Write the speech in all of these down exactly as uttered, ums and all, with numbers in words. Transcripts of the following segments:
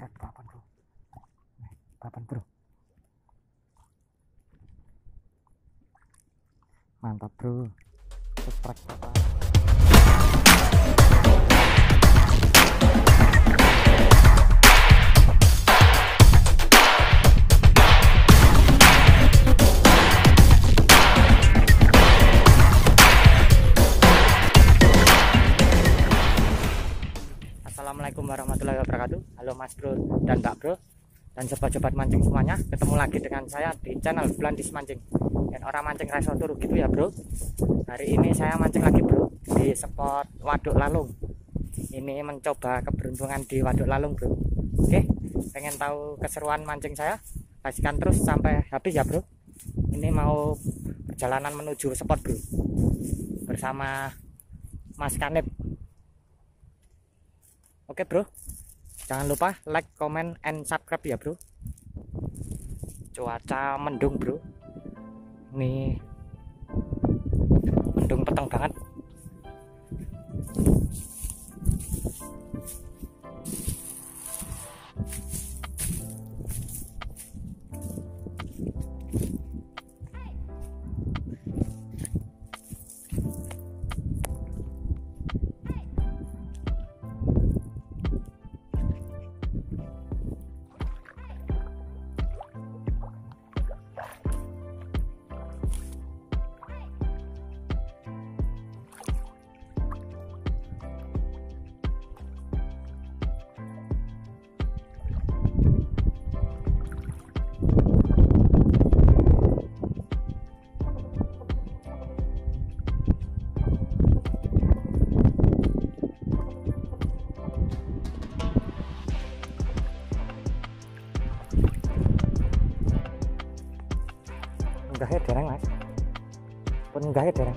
Strike papan bro, papan bro, mantap bro, strike papan. Assalamualaikum warahmatullahi wabarakatuh. Halo mas bro dan mbak bro dan sobat-sobat mancing semuanya, ketemu lagi dengan saya di channel Blandis Mancing. Dan orang mancing reso turu gitu ya bro. Hari ini saya mancing lagi bro di spot Waduk Lalung. Ini mencoba keberuntungan di Waduk Lalung bro. Oke, pengen tahu keseruan mancing saya? Pastikan terus sampai habis ya bro. Ini mau perjalanan menuju spot bro bersama Mas Kanib. Oke bro, jangan lupa like, comment, and subscribe ya bro. Cuaca mendung bro, ini mendung peteng banget. Enggak dereng mas, pun enggak dereng.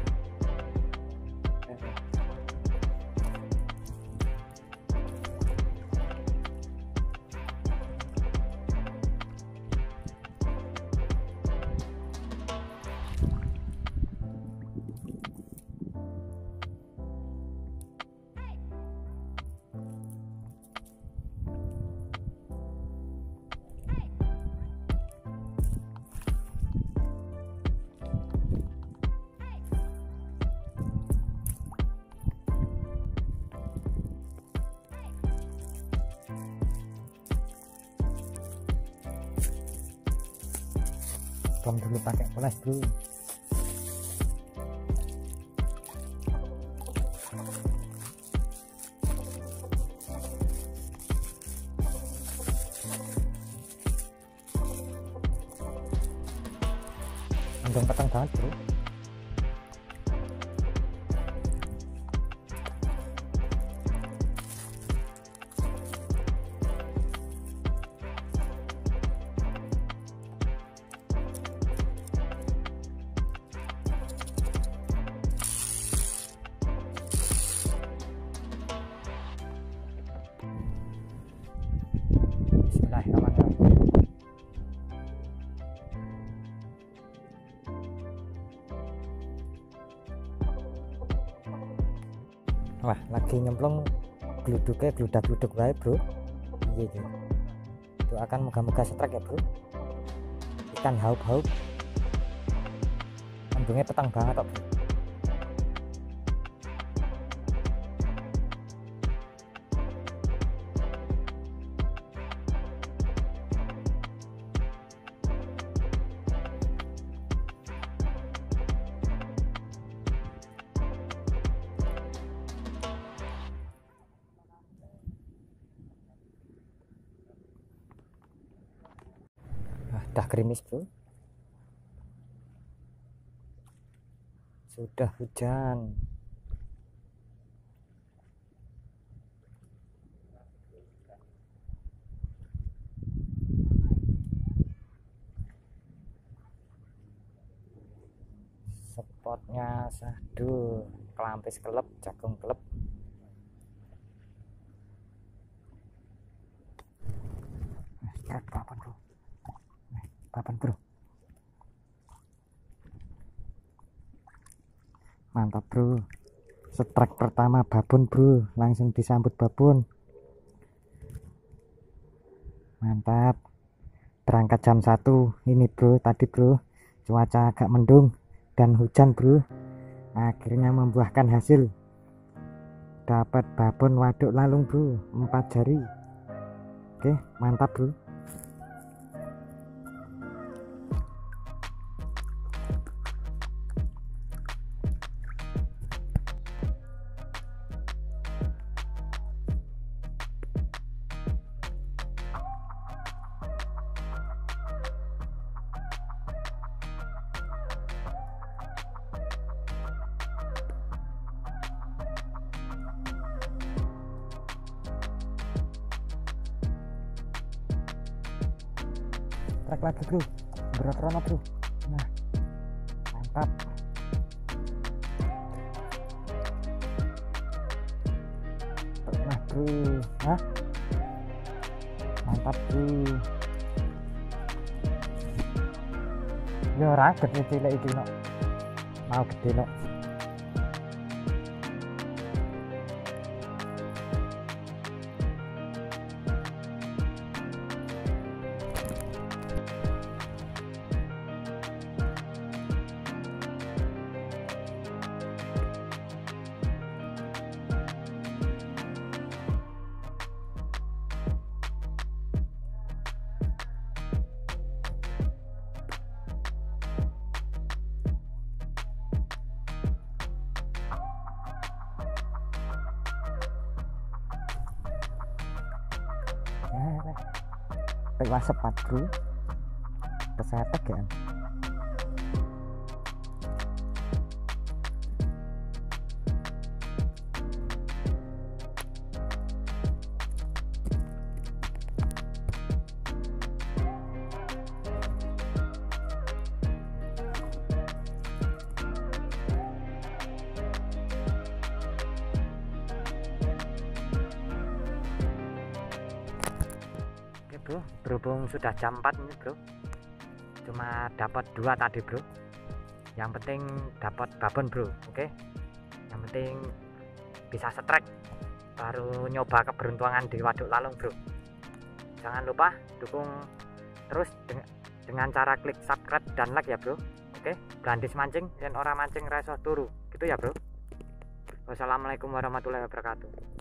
Bom dulu pakai poles bro. Mendung peteng banget bro. Wah, lagi nyemplung gluduknya gludak-gluduk baik bro. Iya, iya. Itu akan moga-moga strike ya bro. Ikan haup-haup. Mendungnya petang banget kok bro. Udah gerimis bro, sudah hujan. Spotnya sahdu, kelampis kelep, jagung kelep. Strike papan bro, papan bro, mantap bro. Strike pertama babon bro, langsung disambut babon. Mantap. Berangkat jam satu ini bro. Tadi bro cuaca agak mendung dan hujan bro, akhirnya membuahkan hasil. Dapat babon waduk lalung bro, empat jari. Oke mantap bro. Trek lagi bro, berat rono bro. Nah mantap. Nah bro, hah? Mantap bro. Yo raket nih cilik iki no, mau gede no. Tewas sepat bro, kesetek kan. Bro, berhubung sudah jam empat ini bro, cuma dapat dua tadi bro. Yang penting dapat babon bro, oke. Yang penting bisa setrek, baru nyoba keberuntungan di waduk lalung bro. Jangan lupa dukung terus dengan, dengan cara klik subscribe dan like ya bro, oke. Blandis mancing dan orang mancing reso turu, gitu ya bro. Wassalamualaikum warahmatullahi wabarakatuh.